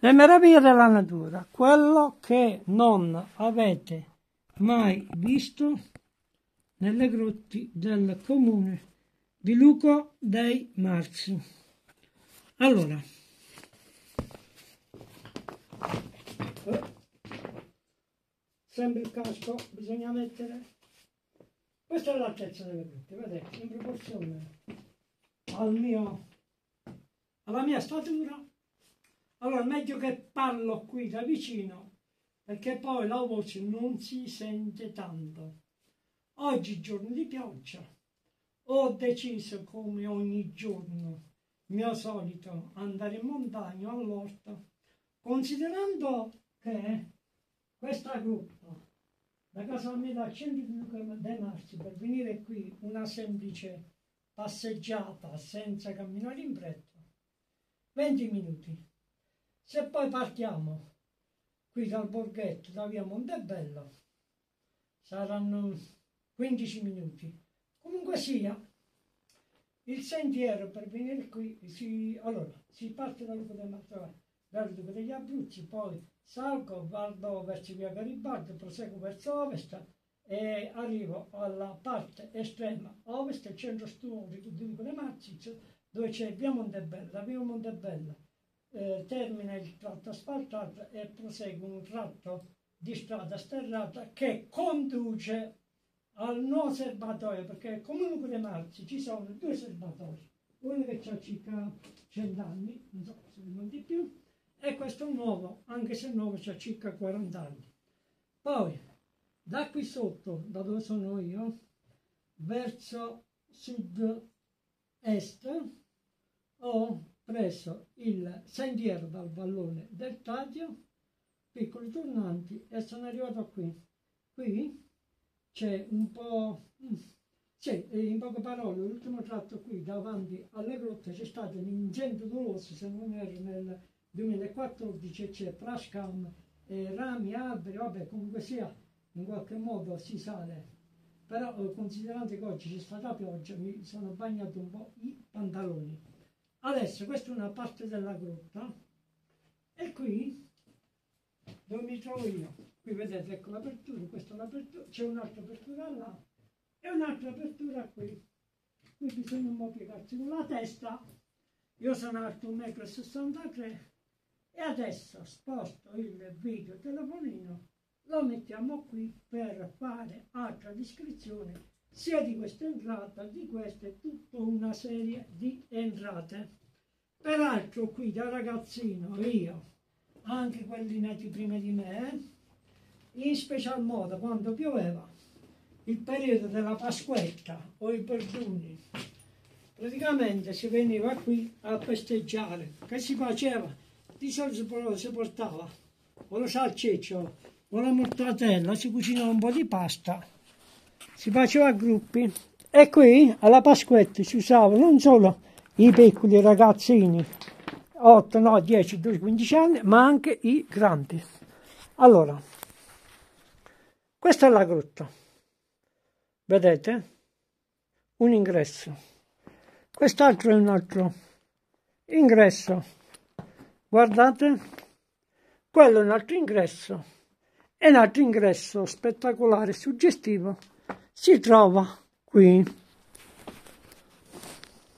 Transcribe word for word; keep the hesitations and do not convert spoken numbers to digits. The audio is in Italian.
Le meraviglie della natura, quello che non avete mai visto nelle grotte del comune di Luco dei Marzi. Allora, sempre il casco, bisogna mettere. Questa è l'altezza delle grotte, vedete, in proporzione al mio, alla mia statura. Allora, meglio che parlo qui da vicino, perché poi la voce non si sente tanto. Oggi, giorno di pioggia, ho deciso, come ogni giorno, mio solito, andare in montagna all'orto, considerando che questa gruppa, da casa mia dal centro di Luca dei Marzi, per venire qui una semplice passeggiata senza camminare in fretta, venti minuti. Se poi partiamo qui dal borghetto, da via Montebello, saranno quindici minuti. Comunque sia, il sentiero per venire qui, si, allora, si parte da Luca dei Marzi, dal Duca degli Abruzzi, poi salgo, vado verso via Garibaldi, proseguo verso ovest e arrivo alla parte estrema ovest, il centro storico di Luca dei Marzi, dove c'è via Montebello. Da via Montebello eh, termina il tratto asfaltato e prosegue un tratto di strada sterrata che conduce al nuovo serbatoio, perché come Luca dei Marzi ci sono due serbatoi, uno che ha circa cento anni, non so se non di più, e questo nuovo, anche se nuovo, c'ha circa quaranta anni. Poi, da qui sotto, da dove sono io, verso sud-est, ho preso il sentiero dal vallone del Tadio, piccoli tornanti, e sono arrivato qui. Qui c'è un po'... Sì, in poche parole, l'ultimo tratto qui, davanti alle grotte, c'è stato un incendio doloso, se non erro, nel duemilaquattordici, c'è Trashcam, eh, rami, alberi, vabbè, comunque sia, in qualche modo si sale. Però eh, considerando che oggi c'è stata pioggia, mi sono bagnato un po' i pantaloni. Adesso questa è una parte della grotta, e qui, dove mi trovo io, qui vedete, ecco l'apertura, questa è l'apertura, c'è un'altra apertura là, e un'altra apertura qui. Qui bisogna un po' piegarsi con la testa. Io sono alto un metro e sessantatré. E adesso sposto il video telefonino, lo mettiamo qui per fare altra descrizione sia di questa entrata, di questa e tutta una serie di entrate. Peraltro qui da ragazzino io, anche quelli nati prima di me, in special modo quando pioveva, il periodo della Pasquetta o i Perduni, praticamente si veniva qui a festeggiare. Che si faceva? Di solito si portava o lo salsiccio o la mortadella, si cucinava un po' di pasta, si faceva a gruppi, e qui alla Pasquetta si usava non solo i piccoli ragazzini, otto, nove, dieci, dodici, quindici anni, ma anche i grandi. Allora, questa è la grotta, vedete? Un ingresso, quest'altro è un altro ingresso. Guardate, quello è un altro ingresso, e un altro ingresso spettacolare e suggestivo si trova qui.